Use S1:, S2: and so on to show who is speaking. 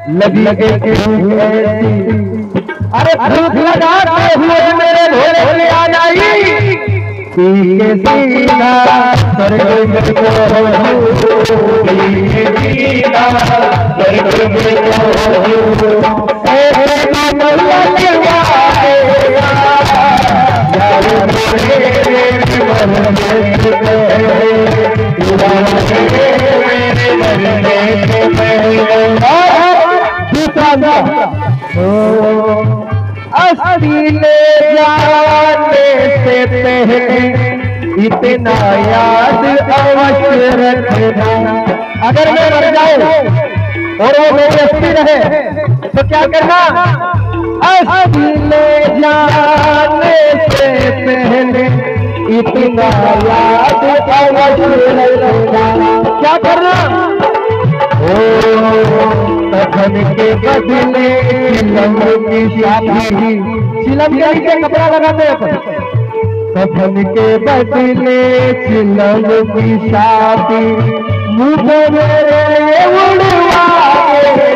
S1: लगी एक भूख ऐसी, अरे भूख लगाते हुए मेरे भोले भोले आ जाई, पी के सीधा स्वर्ग में पी के सीधा स्वर्ग में ले जाने से पहले इतना याद अवश्य रखना, अगर मैं मर जाऊं और वो मेरी अस्थि रहे तो क्या करना, अस्थि ले जाने से पहले इतना याद अवश्य रखना, क्या करना, कफन के बदले चिलम की शादी, चिलम के नीचे कपड़ा लगाते हैं, कफन के बदले चिलम की शादी मुझे मेरे उड़वा